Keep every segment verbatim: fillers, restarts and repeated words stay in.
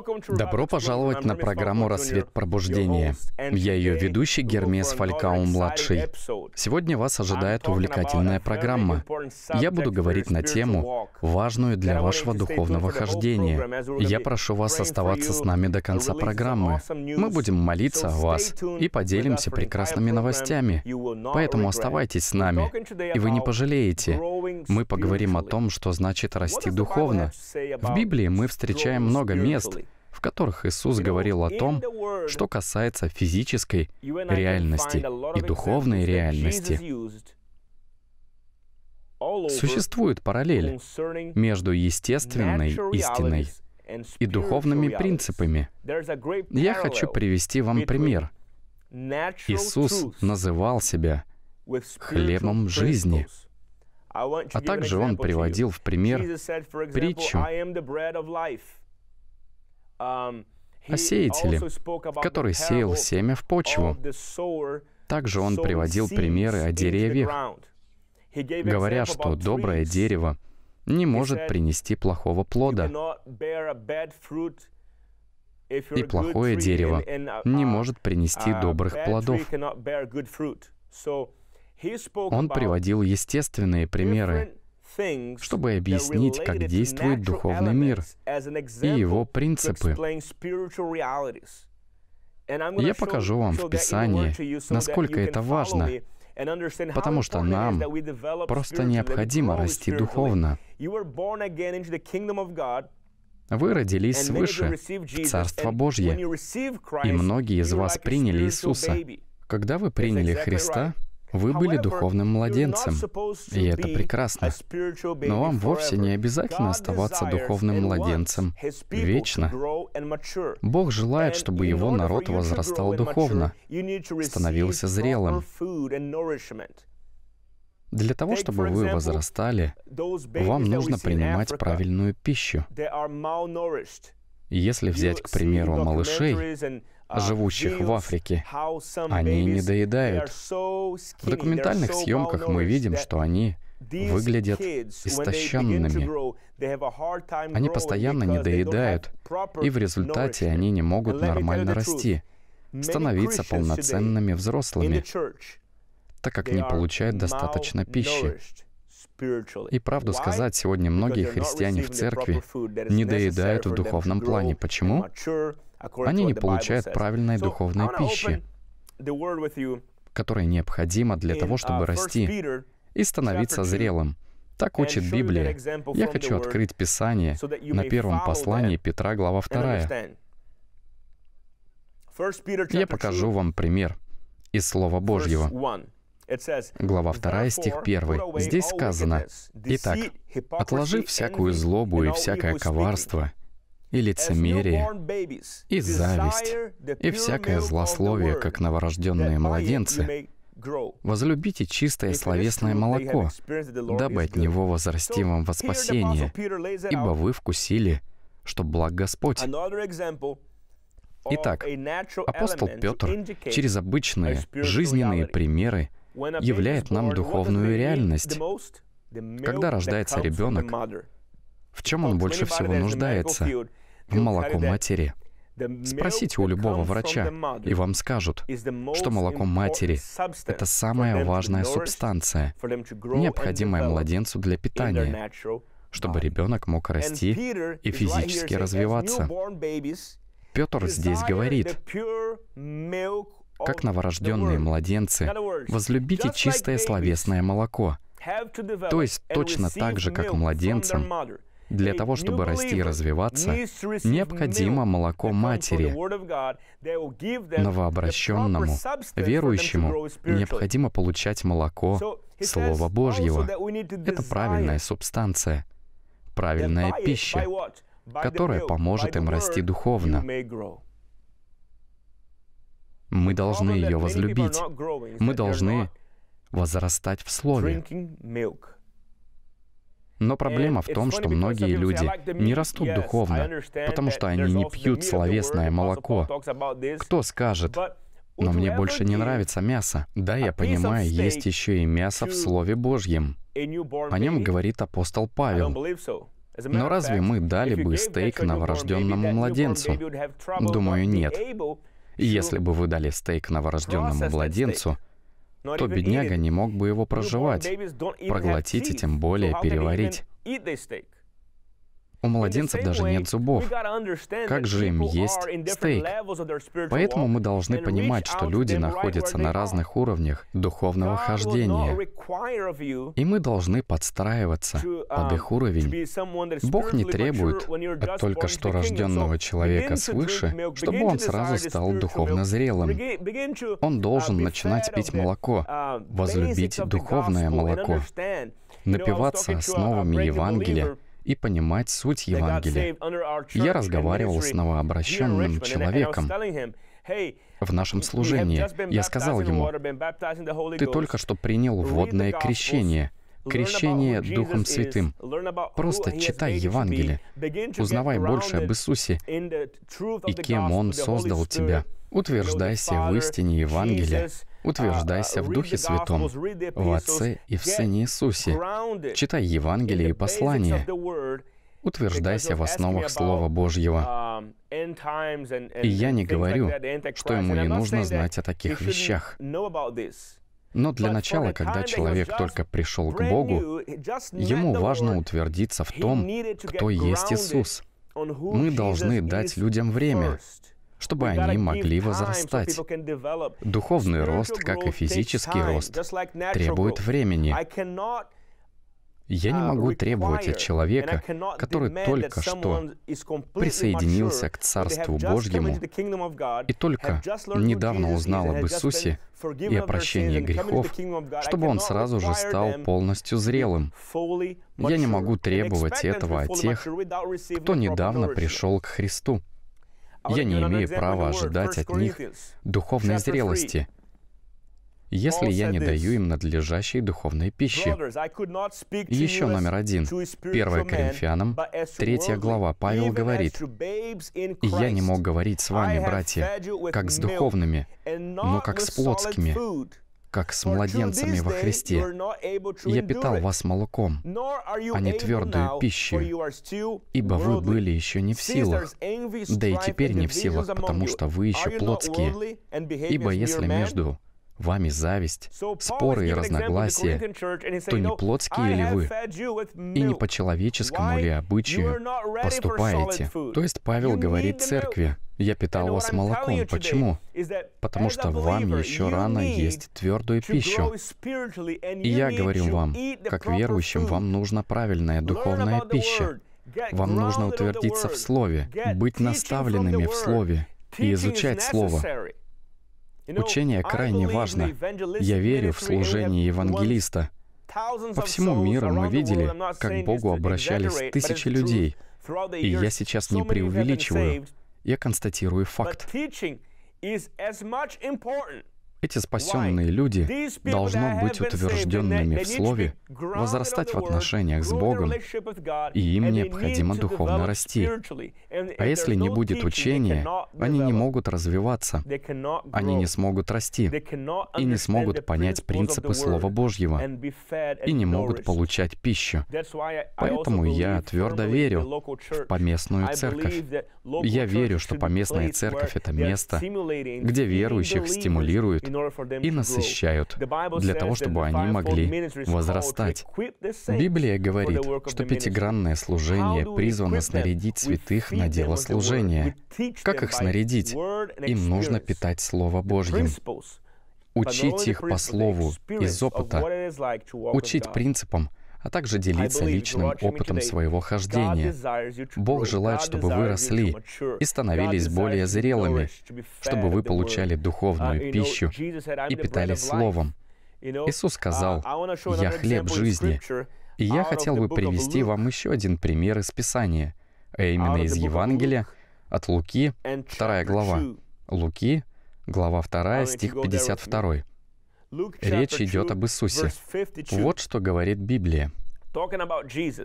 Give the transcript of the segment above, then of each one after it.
Добро пожаловать на программу «Рассвет пробуждения». Я ее ведущий Гермес Фалькау-младший. Сегодня вас ожидает увлекательная программа. Я буду говорить на тему, важную для вашего духовного хождения. Я прошу вас оставаться с нами до конца программы. Мы будем молиться о вас и поделимся прекрасными новостями. Поэтому оставайтесь с нами, и вы не пожалеете. Мы поговорим о том, что значит расти духовно. В Библии мы встречаем много мест, в которых Иисус говорил о том, что касается физической реальности и духовной реальности. Существует параллель между естественной истиной и духовными принципами. Я хочу привести вам пример. Иисус называл себя хлебом жизни, а также Он приводил в пример притчу о сеятеле, который сеял семя в почву. Также Он приводил примеры о деревьях, говоря, что доброе дерево не может принести плохого плода, и плохое дерево не может принести добрых плодов. Он приводил естественные примеры, чтобы объяснить, как действует духовный мир и его принципы. Я покажу вам в Писании, насколько это важно, потому что нам просто необходимо расти духовно. Вы родились свыше, в Царство Божье, и многие из вас приняли Иисуса. Когда вы приняли Христа, вы были духовным младенцем, и это прекрасно. Но вам вовсе не обязательно оставаться духовным младенцем вечно. Бог желает, чтобы Его народ возрастал духовно, становился зрелым. Для того, чтобы вы возрастали, вам нужно принимать правильную пищу. Если взять, к примеру, малышей, живущих в Африке, они недоедают. В документальных съемках мы видим, что они выглядят истощенными. Они постоянно недоедают, и в результате они не могут нормально расти, становиться полноценными взрослыми, так как не получают достаточно пищи. И правду сказать, сегодня многие христиане в церкви недоедают в духовном плане. Почему? Они не получают правильной духовной пищи, которая необходима для того, чтобы расти и становиться зрелым. Так учит Библия. Я хочу открыть Писание на первом послании Петра, глава вторая. Я покажу вам пример из Слова Божьего. Глава вторая, стих первый. Здесь сказано: «Итак, отложив всякую злобу и всякое коварство, и лицемерие, и зависть, и всякое злословие, как новорожденные младенцы, возлюбите чистое словесное молоко, дабы от него возрасти вам во спасение, ибо вы вкусили, что благ Господь». Итак, апостол Петр через обычные жизненные примеры являет нам духовную реальность. Когда рождается ребенок, в чем он больше всего нуждается? В молоко матери. Спросите у любого врача, и вам скажут, что молоко матери — это самая важная субстанция, необходимая младенцу для питания, чтобы ребенок мог расти и физически развиваться. Петр здесь говорит: как новорожденные младенцы, возлюбите чистое словесное молоко. То есть точно так же, как младенцам, для того, чтобы расти и развиваться, необходимо молоко матери. Новообращенному, верующему, необходимо получать молоко Слова Божьего. Это правильная субстанция, правильная пища, которая поможет им расти духовно. Мы должны ее возлюбить. Мы должны возрастать в Слове. Но проблема в том, что многие люди не растут духовно, потому что они не пьют словесное молоко. Кто скажет: «Но мне больше не нравится мясо». Да, я понимаю, есть еще и мясо в Слове Божьем. О нем говорит апостол Павел. Но разве мы дали бы стейк новорожденному младенцу? Думаю, нет. И если бы вы дали стейк новорожденному младенцу, то бедняга не мог бы его прожевать, проглотить и тем более переварить. У младенцев даже нет зубов. Как же им есть стейк? Поэтому мы должны понимать, что люди находятся на разных уровнях духовного хождения. И мы должны подстраиваться под их уровень. Бог не требует от только что рожденного человека свыше, чтобы он сразу стал духовно зрелым. Он должен начинать пить молоко, возлюбить духовное молоко, напиваться основами Евангелия и понимать суть Евангелия. Я разговаривал с новообращенным человеком в нашем служении. Я сказал ему: «Ты только что принял водное крещение, крещение Духом Святым. Просто читай Евангелие, узнавай больше об Иисусе и кем Он создал тебя. Утверждайся в истине Евангелия, утверждайся в Духе Святом, в Отце и в Сыне Иисусе. Читай Евангелие и послания. Утверждайся в основах Слова Божьего». И я не говорю, что ему не нужно знать о таких вещах. Но для начала, когда человек только пришел к Богу, ему важно утвердиться в том, кто есть Иисус. Мы должны дать людям время, чтобы они могли возрастать. Духовный рост, как и физический рост, требует времени. Я не могу требовать от человека, который только что присоединился к Царству Божьему и только недавно узнал об Иисусе и о прощении грехов, чтобы он сразу же стал полностью зрелым. Я не могу требовать этого от тех, кто недавно пришел к Христу. Я не имею права ожидать от них духовной зрелости, если я не даю им надлежащей духовной пищи. И еще номер один. первое Коринфянам, третья глава. Павел говорит: «И я не мог говорить с вами, братья, как с духовными, но как с плотскими, как с младенцами во Христе. Я питал вас молоком, а не твердую пищу, ибо вы были еще не в силах, да и теперь не в силах, потому что вы еще плотские. Ибо если между вами зависть, споры и разногласия, то не плотские ли вы, и не по человеческому ли обычаю поступаете?» То есть Павел говорит церкви: «Я питал вас молоком». Почему? Потому что вам еще рано есть твердую пищу. И я говорю вам, как верующим, вам нужна правильная духовная пища. Вам нужно утвердиться в Слове, быть наставленными в Слове и изучать Слово. Учение крайне важно. Я верю в служение евангелиста. По всему миру мы видели, как к Богу обращались тысячи людей. И я сейчас не преувеличиваю, я констатирую факт. Эти спасенные люди должны быть утвержденными в Слове, возрастать в отношениях с Богом, и им необходимо духовно расти. А если не будет учения, они не могут развиваться, они не смогут расти, и не смогут понять принципы Слова Божьего, и не могут получать пищу. Поэтому я твердо верю в поместную церковь. Я верю, что поместная церковь — это место, где верующих стимулируют и насыщают для того, чтобы они могли возрастать. Библия говорит, что пятигранное служение призвано снарядить святых на дело служения. Как их снарядить? Им нужно питать Слово Божьим, учить их по Слову из опыта, учить принципам, а также делиться личным опытом своего хождения. Бог желает, чтобы вы росли и становились более зрелыми, чтобы вы получали духовную пищу и питались Словом. Иисус сказал: «Я хлеб жизни». И я хотел бы привести вам еще один пример из Писания, а именно из Евангелия от Луки, вторая глава. Луки, глава вторая, стих пятьдесят два. Речь идет об Иисусе. Вот что говорит Библия.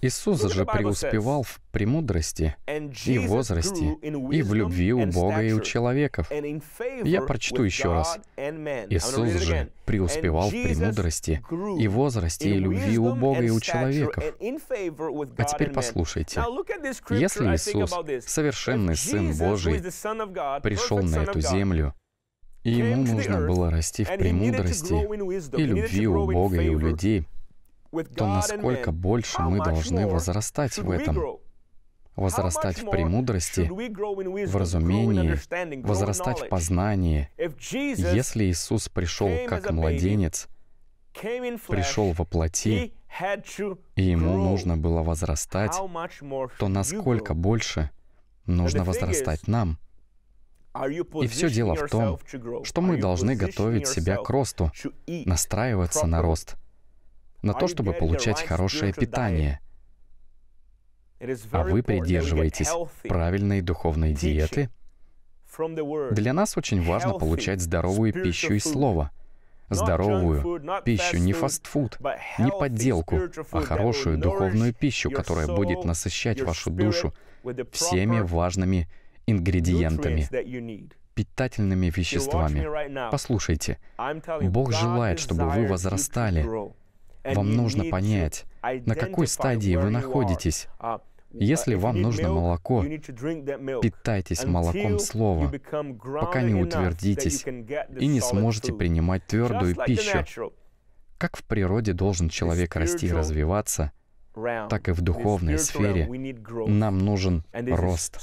Иисус же преуспевал в премудрости и в возрасте, и в любви у Бога и у человеков. Я прочту еще раз. Иисус же преуспевал в премудрости и в возрасте, и любви у Бога и у человеков. А теперь послушайте. Если Иисус, совершенный Сын Божий, пришел на эту землю, и Ему нужно было расти в премудрости и любви у Бога и у людей, то насколько больше мы должны возрастать в этом? Возрастать в премудрости, в разумении, возрастать в познании. Если Иисус пришел как младенец, пришел во плоти, и Ему нужно было возрастать, то насколько больше нужно возрастать нам? И все дело в том, что мы должны готовить себя к росту, настраиваться на рост, на то, чтобы получать хорошее питание. А вы придерживаетесь правильной духовной диеты? Для нас очень важно получать здоровую пищу из Слова. Здоровую пищу, не фастфуд, не подделку, а хорошую духовную пищу, которая будет насыщать вашу душу всеми важными ингредиентами, питательными веществами. Послушайте, Бог желает, чтобы вы возрастали. Вам нужно понять, на какой стадии вы находитесь. Если вам нужно молоко, питайтесь молоком Слова, пока не утвердитесь и не сможете принимать твердую пищу. Как в природе должен человек расти и развиваться, так и в духовной сфере нам нужен рост.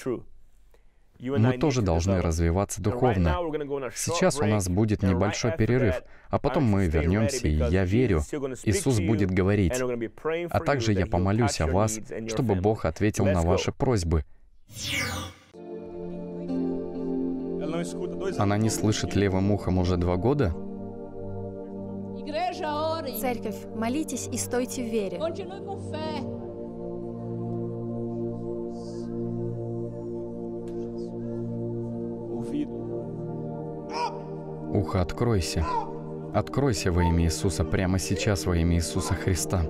Мы тоже должны развиваться духовно. Сейчас у нас будет небольшой перерыв, а потом мы вернемся, и я верю, Иисус будет говорить. А также я помолюсь о вас, чтобы Бог ответил на ваши просьбы. Она не слышит левым ухом уже два года? Церковь, молитесь и стойте в вере. Ухо, откройся. Откройся во имя Иисуса прямо сейчас во имя Иисуса Христа.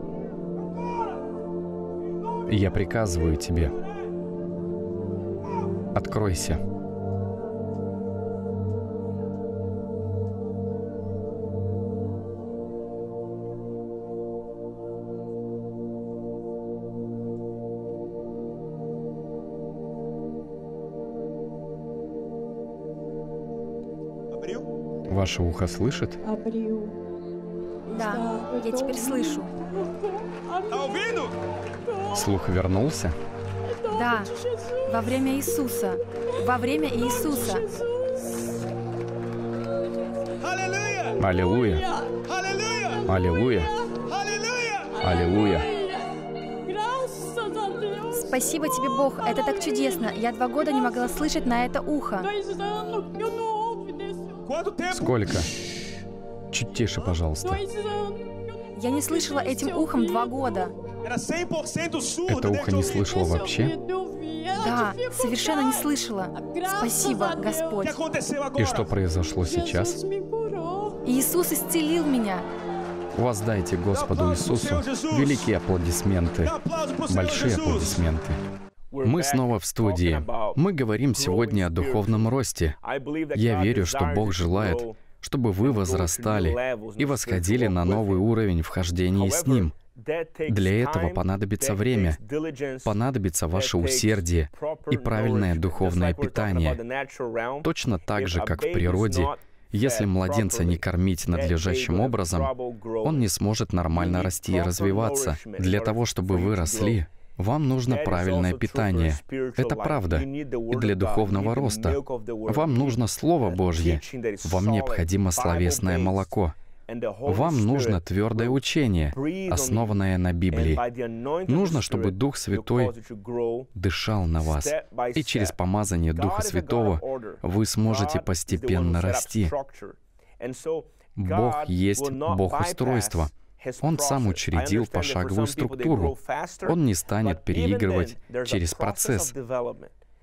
И я приказываю тебе. Откройся. Ваше ухо слышит? Да, я теперь слышу. Слух вернулся? Да, во время Иисуса. Во время Иисуса. Аллилуйя! Аллилуйя! Аллилуйя! Спасибо тебе, Бог, это так чудесно. Я два года не могла слышать на это ухо. Сколько? Чуть тише, пожалуйста. Я не слышала этим ухом два года. Это ухо не слышало вообще? Да, совершенно не слышала. Спасибо, Господь. И что произошло сейчас? Иисус исцелил меня. Воздайте Господу Иисусу великие аплодисменты, большие аплодисменты. Мы снова в студии. Мы говорим сегодня о духовном росте. Я верю, что Бог желает, чтобы вы возрастали и восходили на новый уровень вхождения с Ним. Для этого понадобится время, понадобится ваше усердие и правильное духовное питание. Точно так же, как в природе, если младенца не кормить надлежащим образом, он не сможет нормально расти и развиваться. Для того, чтобы вы росли, вам нужно правильное питание. Это правда. И для духовного роста вам нужно Слово Божье. Вам необходимо словесное молоко. Вам нужно твердое учение, основанное на Библии. Нужно, чтобы Дух Святой дышал на вас. И через помазание Духа Святого вы сможете постепенно расти. Бог есть Бог устройства. Он сам учредил пошаговую структуру. Он не станет переигрывать через процесс.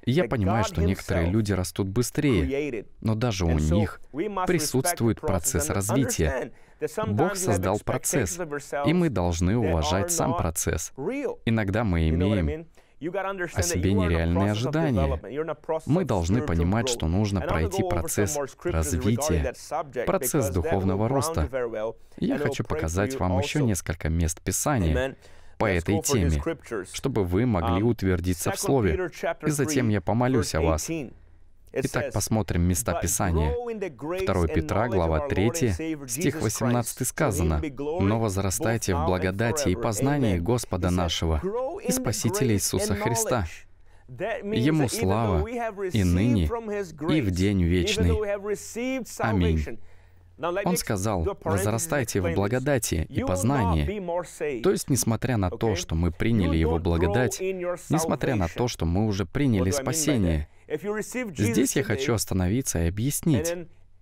Я понимаю, что некоторые люди растут быстрее, но даже у них присутствует процесс развития. Бог создал процесс, и мы должны уважать сам процесс. Иногда мы имеем о себе нереальные ожидания. Мы должны понимать, что нужно пройти процесс развития, процесс духовного роста. Я хочу показать вам еще несколько мест Писания по этой теме, чтобы вы могли утвердиться в Слове. И затем я помолюсь о вас. Итак, посмотрим места Писания. второе Петра, глава третья, стих восемнадцатый сказано: «Но возрастайте в благодати и познании Господа нашего и Спасителя Иисуса Христа. Ему слава и ныне, и в день вечный. Аминь». Он сказал: возрастайте в благодати и познании. То есть, несмотря на то, что мы приняли Его благодать, несмотря на то, что мы уже приняли спасение, здесь я хочу остановиться и объяснить.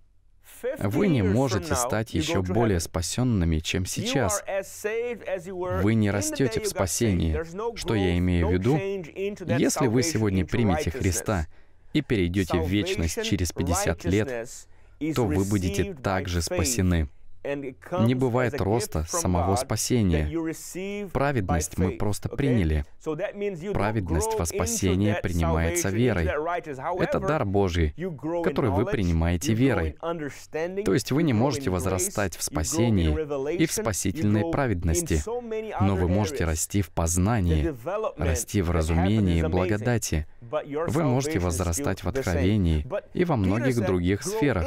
Вы не можете стать еще более спасенными, чем сейчас. Вы не растете в спасении. Что я имею в виду? Если вы сегодня примете Христа и перейдете в вечность через пятьдесят лет, то вы будете также спасены. Не бывает роста самого спасения. Праведность мы просто приняли. Праведность во спасение принимается верой. Это дар Божий, который вы принимаете верой. То есть вы не можете возрастать в спасении и в спасительной праведности, но вы можете расти в познании, расти в разумении и благодати. Вы можете возрастать в откровении и во многих других сферах.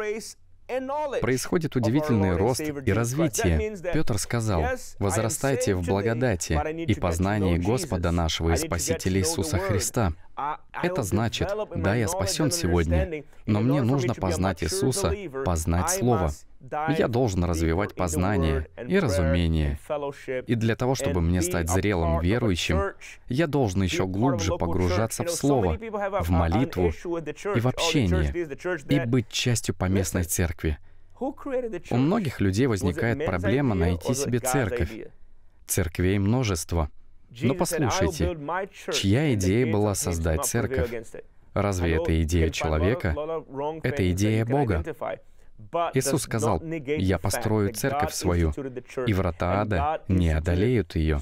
Происходит удивительный рост и развитие. Петр сказал: «Возрастайте в благодати и познании Господа нашего и Спасителя Иисуса Христа». Это значит, да, я спасен сегодня, но мне нужно познать Иисуса, познать Слово. Я должен развивать познание и разумение. И для того, чтобы мне стать зрелым верующим, я должен еще глубже погружаться в Слово, в молитву и в общение, и быть частью поместной церкви. У многих людей возникает проблема найти себе церковь. Церквей множество. Но послушайте, чья идея была создать церковь? Разве это идея человека? Это идея Бога. Иисус сказал: «Я построю церковь свою, и врата ада не одолеют ее».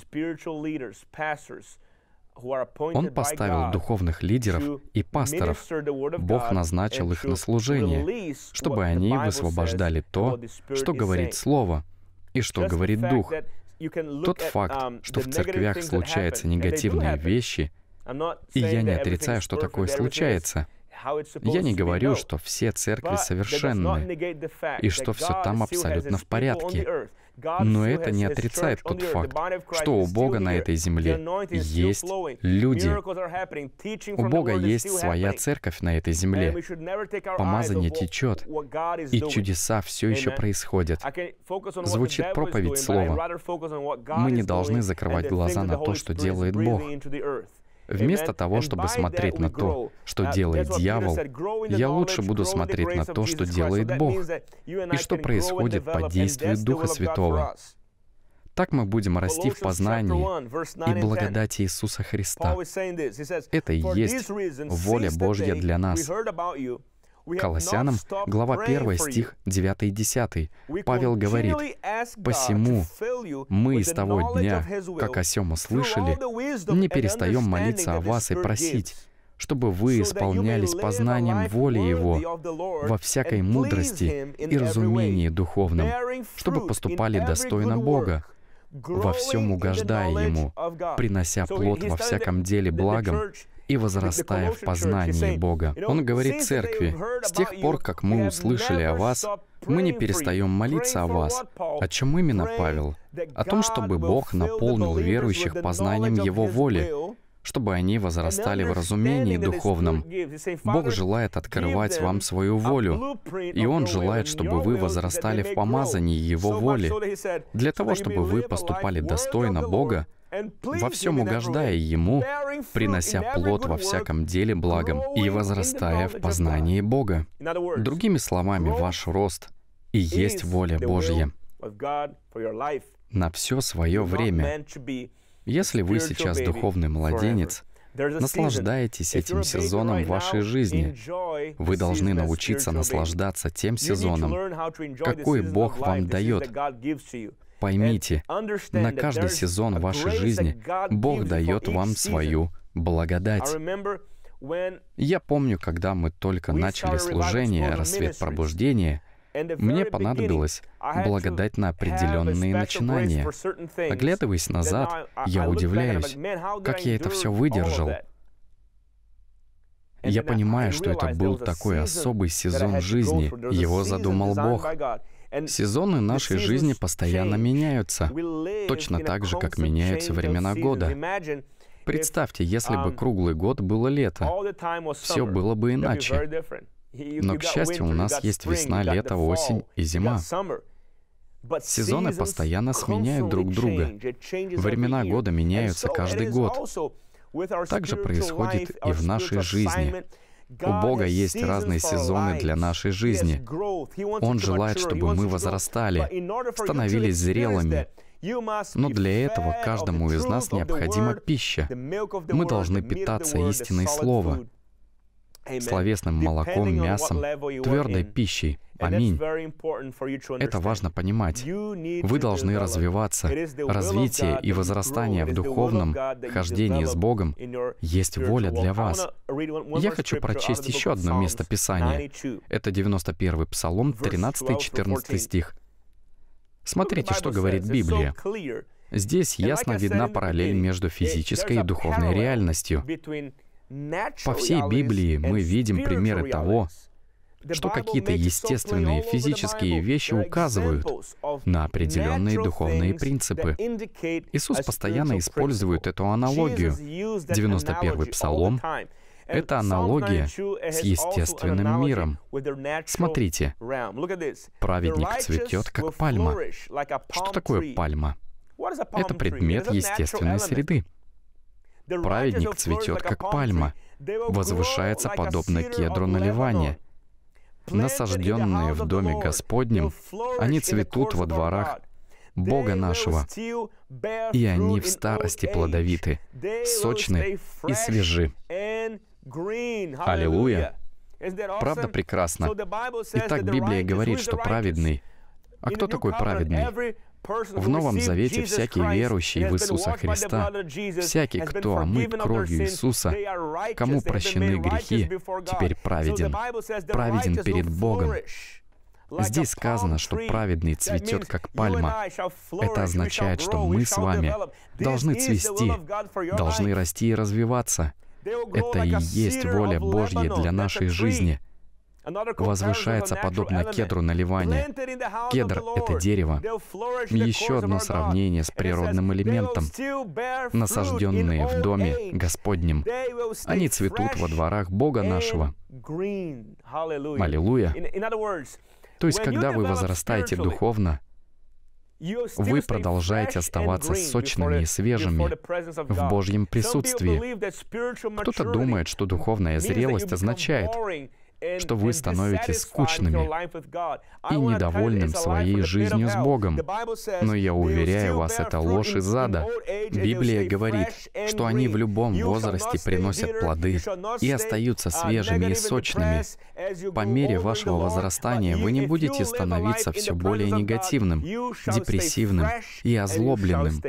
Он поставил духовных лидеров и пасторов. Бог назначил их на служение, чтобы они высвобождали то, что говорит Слово и что говорит Дух. Тот факт, что в церквях случаются негативные вещи, и я не отрицаю, что такое случается. Я не говорю, что все церкви совершенны, и что все там абсолютно в порядке. Но это не отрицает тот факт, что у Бога на этой земле есть люди. У Бога есть своя церковь на этой земле. Помазание течет, и чудеса все еще происходят. Звучит проповедь Слова. Мы не должны закрывать глаза на то, что делает Бог. Вместо того, чтобы смотреть на то, что делает дьявол, я лучше буду смотреть на то, что делает Бог, и что происходит под действием Духа Святого. Так мы будем расти в познании и благодати Иисуса Христа. Это и есть воля Божья для нас. Колоссянам, глава первая, стих девятый и десятый. Павел говорит: «Посему мы с того дня, как о сем услышали, не перестаем молиться о вас и просить, чтобы вы исполнялись познанием воли Его во всякой мудрости и разумении духовном, чтобы поступали достойно Бога, во всем угождая Ему, принося плод во всяком деле благом и возрастая в познании Бога». Он говорит церкви: «С тех пор, как мы услышали о вас, мы не перестаем молиться о вас». О чем именно Павел? О том, чтобы Бог наполнил верующих познанием Его воли, чтобы они возрастали в разумении духовном. Бог желает открывать вам свою волю, и Он желает, чтобы вы возрастали в помазании Его воли, для того, чтобы вы поступали достойно Бога, во всем угождая Ему, принося плод во всяком деле благом и возрастая в познании Бога. Другими словами, ваш рост и есть воля Божья на все свое время. Если вы сейчас духовный младенец, Наслаждайтесь этим сезоном вашей жизни. Вы должны научиться наслаждаться тем сезоном, какой Бог вам дает. Поймите, на каждый сезон вашей жизни Бог дает вам свою благодать. Я помню, когда мы только начали служение «Рассвет пробуждения», мне понадобилось благодать на определенные начинания. Оглядываясь назад, я удивляюсь, как я это все выдержал. Я понимаю, что это был такой особый сезон жизни. Его задумал Бог. Сезоны нашей жизни постоянно меняются, точно так же, как меняются времена года. Представьте, если бы круглый год было лето, все было бы иначе. Но, к счастью, у нас есть весна, лето, осень и зима. Сезоны постоянно сменяют друг друга. Времена года меняются каждый год. Так же происходит и в нашей жизни. У Бога есть разные сезоны для нашей жизни. Он желает, чтобы мы возрастали, становились зрелыми. Но для этого каждому из нас необходима пища. Мы должны питаться истиной Слова, словесным молоком, мясом, твердой пищей. Аминь. Это важно понимать. Вы должны развиваться. Развитие и возрастание в духовном хождении с Богом есть воля для вас. Я хочу прочесть еще одно место Писания. Это девяносто первый Псалом, тринадцатый-четырнадцатый стих. Смотрите, что говорит Библия. Здесь ясно видна параллель между физической и духовной реальностью. По всей Библии мы видим примеры того, что какие-то естественные физические вещи указывают на определенные духовные принципы. Иисус постоянно использует эту аналогию. девяносто первый Псалом — это аналогия с естественным миром. Смотрите, праведник цветет, как пальма. Что такое пальма? Это предмет естественной среды. Праведник цветет, как пальма, возвышается подобно кедру на Ливане. Насажденные в доме Господнем, они цветут во дворах Бога нашего, и они в старости плодовиты, сочны и свежи. Аллилуйя! Правда прекрасно. Итак, Библия говорит, что праведный. А кто такой праведный? В Новом Завете всякий верующий в Иисуса Христа, всякий, кто омыт кровью Иисуса, кому прощены грехи, теперь праведен. Праведен перед Богом. Здесь сказано, что праведный цветет, как пальма. Это означает, что мы с вами должны цвести, должны расти и развиваться. Это и есть воля Божья для нашей жизни. Возвышается подобно кедру на Ливане. Кедр — это дерево. Еще одно сравнение с природным элементом. Насажденные в доме Господнем. Они цветут во дворах Бога нашего. Аллилуйя! То есть, когда вы возрастаете духовно, вы продолжаете оставаться сочными и свежими в Божьем присутствии. Кто-то думает, что духовная зрелость означает, что вы становитесь скучными и недовольным своей жизнью с Богом. Но я уверяю вас, это ложь из ада. Библия говорит, что они в любом возрасте приносят плоды и остаются свежими и сочными. По мере вашего возрастания вы не будете становиться все более негативным, депрессивным и озлобленным.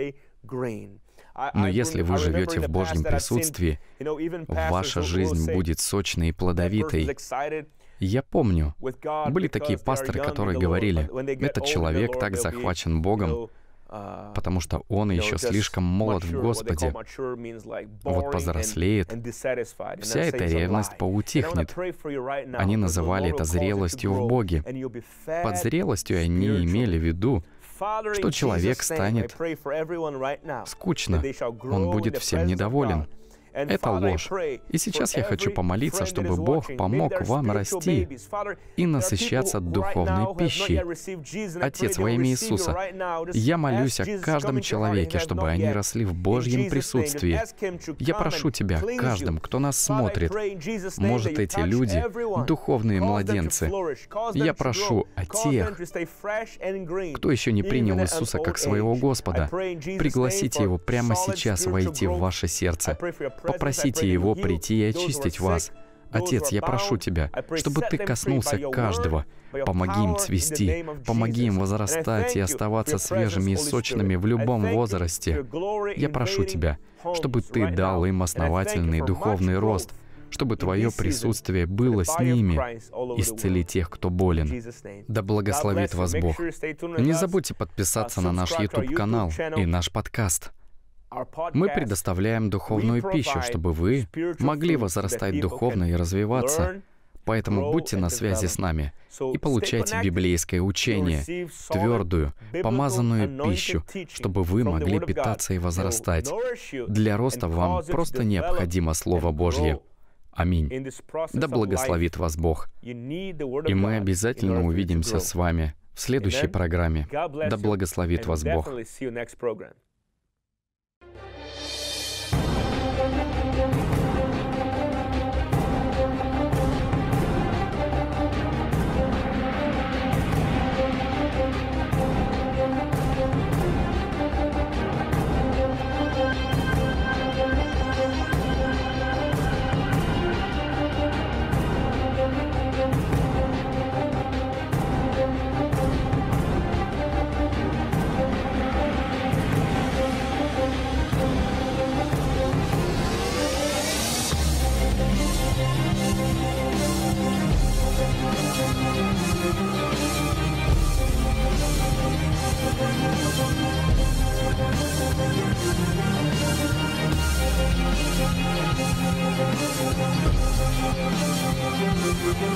Но если вы живете в Божьем присутствии, ваша жизнь будет сочной и плодовитой. Я помню, были такие пасторы, которые говорили, этот человек так захвачен Богом, потому что он еще слишком молод в Господе. Вот повзрослеет, вся эта ревность поутихнет. Они называли это зрелостью в Боге. Под зрелостью они имели в виду, что человек станет скучно, он будет всем недоволен. Это ложь. И сейчас я хочу помолиться, чтобы Бог помог вам расти и насыщаться духовной пищей. Отец, во имя Иисуса, я молюсь о каждом человеке, чтобы они росли в Божьем присутствии. Я прошу Тебя, каждым, кто нас смотрит, может, эти люди — духовные младенцы. Я прошу о тех, кто еще не принял Иисуса как своего Господа, пригласите Его прямо сейчас войти в ваше сердце. Попросите Его прийти и очистить вас. Отец, я прошу Тебя, чтобы Ты коснулся каждого. Помоги им цвести, помоги им возрастать и оставаться свежими и сочными в любом возрасте. Я прошу Тебя, чтобы Ты дал им основательный духовный рост, чтобы Твое присутствие было с ними. Исцели тех, кто болен. Да благословит вас Бог. Не забудьте подписаться на наш YouTube-канал и наш подкаст. Мы предоставляем духовную пищу, чтобы вы могли возрастать духовно и развиваться. Поэтому будьте на связи с нами и получайте библейское учение, твердую, помазанную пищу, чтобы вы могли питаться и возрастать. Для роста вам просто необходимо Слово Божье. Аминь. Да благословит вас Бог. И мы обязательно увидимся с вами в следующей программе. Да благословит вас Бог.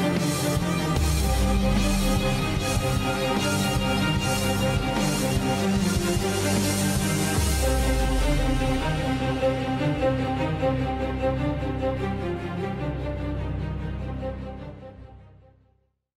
We'll be right back.